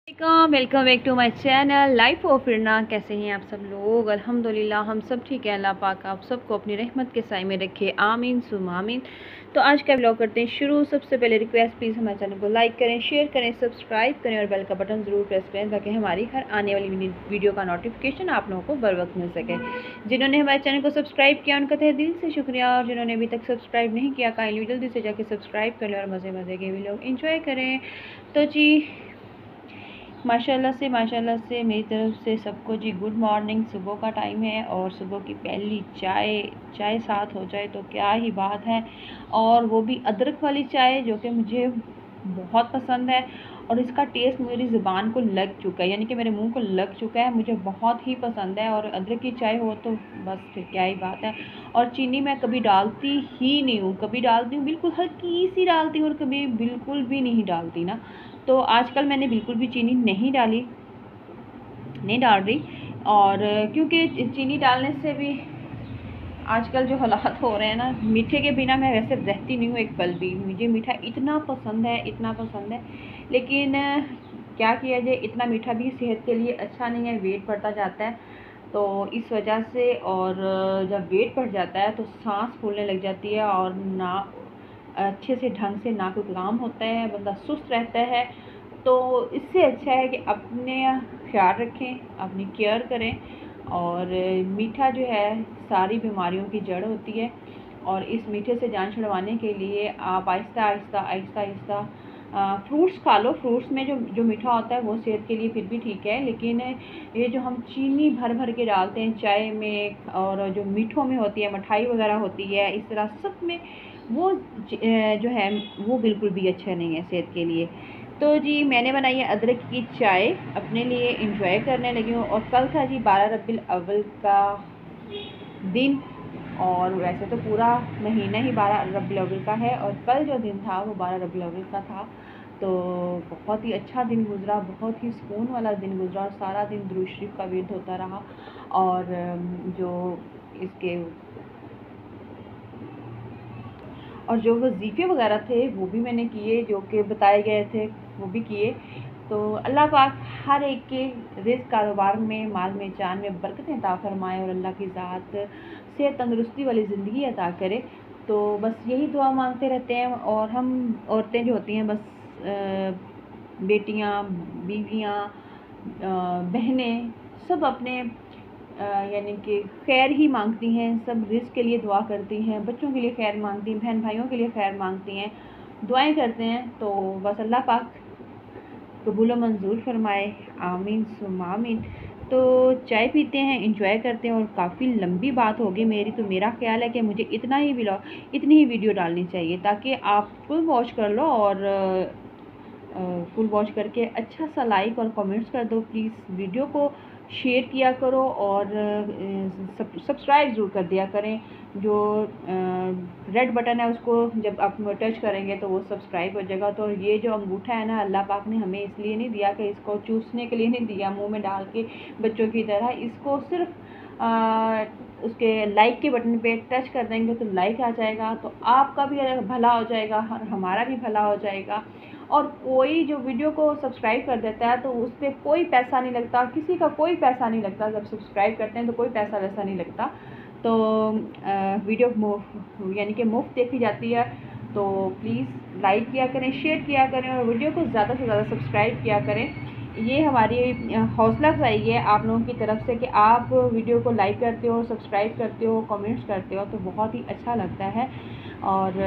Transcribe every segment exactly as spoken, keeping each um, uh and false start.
Welcome welcome back to my channel life of फिरना। कैसे हैं आप सब लोग? अल्हम्दुलिल्लाह हम सब ठीक है। अल्लाह पाक आप सबको अपनी रहमत के साए में रखे, आमीन सुम आमीन। तो आज का ब्लॉग करते हैं शुरू। सबसे पहले रिक्वेस्ट, प्लीज़ हमारे चैनल को लाइक करें, शेयर करें, सब्सक्राइब करें और बेल का बटन ज़रूर प्रेस करें ताकि हमारी हर आने वाली वीडियो का नोटिफिकेशन आप लोगों को बर वक्त मिल सके। जिन्होंने हमारे चैनल को सब्सक्राइब किया उनका तहे दिल से शुक्रिया, और जिन्होंने अभी तक सब्सक्राइब नहीं किया काइंडली जल्दी से जाके सब्सक्राइब कर लें और मज़े मज़े के वीडियो इंजॉय करें। तो जी माशाल्लाह से माशाल्लाह से मेरी तरफ से सबको जी गुड मॉर्निंग। सुबह का टाइम है और सुबह की पहली चाय चाय साथ हो जाए तो क्या ही बात है, और वो भी अदरक वाली चाय जो कि मुझे बहुत पसंद है और इसका टेस्ट मेरी ज़ुबान को लग चुका है, यानी कि मेरे मुंह को लग चुका है, मुझे बहुत ही पसंद है। और अदरक की चाय हो तो बस फिर क्या ही बात है। और चीनी मैं कभी डालती ही नहीं हूँ, कभी डालती हूँ बिल्कुल हल्की सी डालती हूँ और कभी बिल्कुल भी नहीं डालती ना। तो आजकल मैंने बिल्कुल भी चीनी नहीं डाली नहीं डाल रही, और क्योंकि चीनी डालने से भी आजकल जो हालात हो रहे हैं ना, मीठे के बिना मैं वैसे रहती नहीं हूँ एक पल भी। मुझे मीठा इतना पसंद है इतना पसंद है, लेकिन क्या किया जाए, इतना मीठा भी सेहत के लिए अच्छा नहीं है, वेट बढ़ता जाता है। तो इस वजह से, और जब वेट बढ़ जाता है तो सांस फूलने लग जाती है और ना अच्छे से ढंग से ना कोई काम होता है, बंदा सुस्त रहता है। तो इससे अच्छा है कि अपने ख्याल रखें, अपनी केयर करें। और मीठा जो है सारी बीमारियों की जड़ होती है, और इस मीठे से जान छुड़वाने के लिए आप आहिस्ता आहिस्ता आहिस्ता आहिस्ता फ्रूट्स खा लो। फ्रूट्स में जो जो मीठा होता है वो सेहत के लिए फिर भी ठीक है, लेकिन ये जो हम चीनी भर भर के डालते हैं चाय में, और जो मीठों में होती है, मिठाई वगैरह होती है, इस तरह सब में वो जो है वो बिल्कुल भी अच्छा नहीं है सेहत के लिए। तो जी मैंने बनाई है अदरक की चाय, अपने लिए इंजॉय करने लगी हूँ। और कल था जी बारह रबीउल अव्वल का दिन, और वैसे तो पूरा महीना ही बारह रबीउल अव्वल का है, और कल जो दिन था वो बारह रबीउल अव्वल का था। तो बहुत ही अच्छा दिन गुजरा, बहुत ही सुकून वाला दिन गुजरा, और सारा दिन दुरूद शरीफ का विर्द होता रहा। और जो इसके और जो वजीफ़े वगैरह थे वो भी मैंने किए, जो कि बताए गए थे वो भी किए। तो अल्लाह पाक हर एक के रिज़्क़ कारोबार में, माल में, जान में बरकतें अता फरमाए, और अल्लाह की ज़ात सेहत तंदुरुस्ती वाली ज़िंदगी अता करे। तो बस यही दुआ मांगते रहते हैं। और हम औरतें जो होती हैं, बस बेटियां, बीवियां, बहनें सब अपने यानी कि खैर ही मांगती हैं, सब रिज़्क़ के लिए दुआ करती हैं, बच्चों के लिए खैर मांगती हैं, बहन भाइयों के लिए खैर मांगती हैं, दुआएं करते हैं। तो बस अल्लाह पाक कबूल मंजूर फरमाए, आमीन सुम आमीन। तो चाय पीते हैं, इंजॉय करते हैं। और काफ़ी लंबी बात होगी मेरी, तो मेरा ख्याल है कि मुझे इतना ही व्लॉग इतनी ही वीडियो डालनी चाहिए ताकि आप फुल वॉच कर लो, और फुल वॉच करके अच्छा सा लाइक और कमेंट्स कर दो प्लीज़। वीडियो को शेयर किया करो और सब्सक्राइब ज़रूर कर दिया करें। जो रेड बटन है उसको जब आप टच करेंगे तो वो सब्सक्राइब हो जाएगा। तो ये जो अंगूठा है ना, अल्लाह पाक ने हमें इसलिए नहीं दिया कि इसको चूसने के लिए नहीं दिया, मुंह में डाल के बच्चों की तरह। इसको सिर्फ आ, उसके लाइक के बटन पे टच कर देंगे तो लाइक आ जाएगा, तो आपका भी भला हो जाएगा और हमारा भी भला हो जाएगा। और कोई जो वीडियो को सब्सक्राइब कर देता है तो उस पर कोई पैसा नहीं लगता, किसी का कोई पैसा नहीं लगता। जब सब्सक्राइब करते हैं तो कोई पैसा वैसा नहीं लगता। तो आ, वीडियो मुफ्त यानी कि मुफ्त देखी जाती है। तो प्लीज़ लाइक किया करें, शेयर किया करें, और वीडियो को ज़्यादा से ज़्यादा सब्सक्राइब किया करें। ये हमारी हौसला अफजाई है आप लोगों की तरफ से कि आप वीडियो को लाइक करते हो, सब्सक्राइब करते हो, कमेंट्स करते हो, तो बहुत ही अच्छा लगता है। और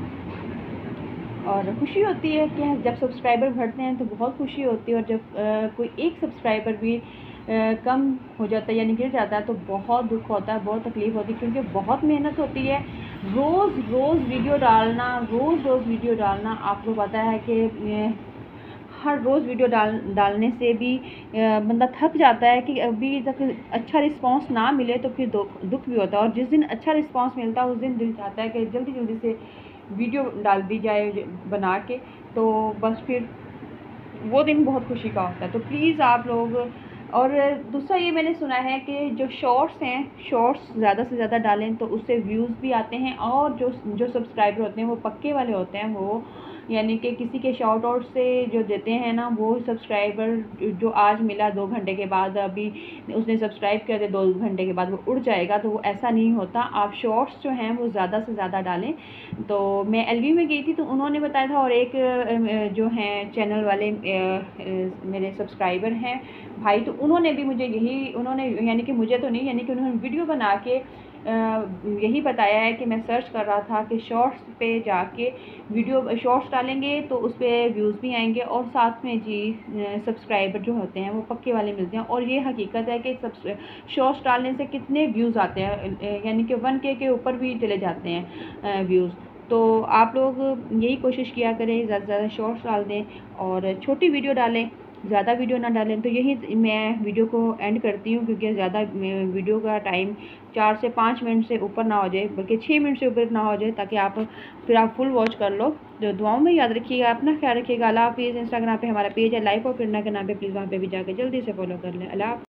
और खुशी होती है कि जब सब्सक्राइबर बढ़ते हैं तो बहुत खुशी होती है, और जब आ, कोई एक सब्सक्राइबर भी आ, कम हो जाता है यानी गिर जाता है तो बहुत दुख होता है, बहुत तकलीफ़ होती है, क्योंकि बहुत मेहनत होती है। रोज़ रोज़ वीडियो डालना रोज़ रोज़ वीडियो डालना आपको पता है कि हर रोज़ वीडियो डाल डालने से भी बंदा थक जाता है कि अभी तक अच्छा रिस्पांस ना मिले तो फिर दुख भी होता है। और जिस दिन अच्छा रिस्पांस मिलता है उस दिन दिल चाहता है कि जल्दी जल्दी से वीडियो डाल दी जाए बना के, तो बस फिर वो दिन बहुत खुशी का होता है। तो प्लीज़ आप लोग, और दूसरा ये मैंने सुना है कि जो शॉर्ट्स हैं, शॉर्ट्स ज़्यादा से ज़्यादा डालें तो उससे व्यूज़ भी आते हैं, और जो जो सब्सक्राइबर होते हैं वो पक्के वाले होते हैं, वो यानी कि किसी के शॉर्ट आउट से जो देते हैं ना, वो सब्सक्राइबर जो आज मिला दो घंटे के बाद, अभी उसने सब्सक्राइब किया तो दो घंटे के बाद वो उड़ जाएगा, तो वो ऐसा नहीं होता। आप शॉर्ट्स जो हैं वो ज़्यादा से ज़्यादा डालें। तो मैं एलवी में गई थी तो उन्होंने बताया था, और एक जो हैं चैनल वाले मेरे सब्सक्राइबर हैं भाई, तो उन्होंने भी मुझे यही, उन्होंने यानी कि मुझे तो नहीं, यानी कि उन्होंने वीडियो बना के यही बताया है कि मैं सर्च कर रहा था कि शॉर्ट्स पे जाके वीडियो शॉर्ट्स डालेंगे तो उस पर व्यूज़ भी आएंगे, और साथ में जी सब्सक्राइबर जो होते हैं वो पक्के वाले मिलते हैं। और ये हकीकत है कि सब शॉर्ट्स डालने से कितने व्यूज़ आते हैं, यानी कि वन के के ऊपर भी चले जाते हैं व्यूज़। तो आप लोग यही कोशिश किया करें, ज़्यादा से ज़्यादा शॉर्ट्स डाल दें और छोटी वीडियो डालें, ज़्यादा वीडियो ना डालें। तो यही मैं वीडियो को एंड करती हूँ, क्योंकि ज़्यादा वीडियो का टाइम चार से पाँच मिनट से ऊपर ना हो जाए, बल्कि छः मिनट से ऊपर ना हो जाए, ताकि आप फिर आप फुल वॉच कर लो। तो दुआओं में याद रखिएगा, अपना ख्याल रखिएगा। अल्लाह हाफिज़। इंस्टाग्राम पे हमारा पेज है लाइफ ऑफ प्रेरणा के नाम पे, प्लीज़ वहाँ पे भी जाकर जल्दी से फॉलो कर लें। अल्लाह।